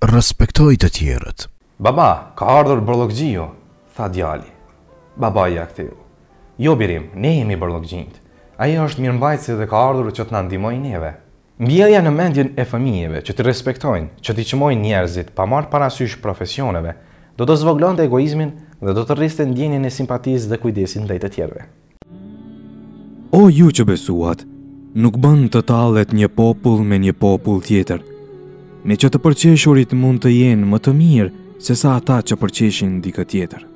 respektoj të tjerët. Baba, ka ardhur Borllogjiu, tha djali. Babaja ktheu. Jo birim, ne jemi Borlloggjinjt. Ai është mirëmbajtësi dhe ka ardhur që të na ndihmojë neve. Mbjellja në mendjen e fëmijëve që të respektojnë, që të çmojnë njerëzit pa marrë parasysh profesioneve, do të zvoglonte egoizmin dhe do të rriste ndjenjen e simpatisë dhe kujdesit ndaj të tjerëve. O ju që besuat, nuk bën të tallet një popull me një popull tjetër. Me që të përqeshurit mund të jenë më të mirë se sa ata që përqeshin dikë tjetër.